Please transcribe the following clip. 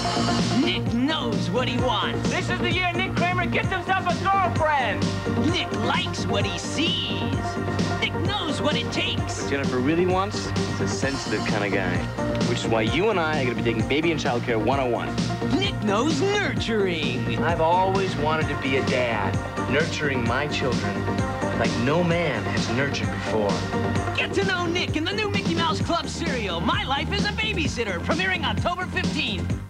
Nick knows what he wants. This is the year Nick Kramer gets himself a girlfriend. Nick likes what he sees. Nick knows what it takes. What Jennifer really wants is a sensitive kind of guy, which is why you and I are going to be taking Baby and Child Care 101. Nick knows nurturing. I've always wanted to be a dad, nurturing my children like no man has nurtured before. Get to know Nick in the new Mickey Mouse Club cereal, My Life as a Babysitter, premiering October 15th.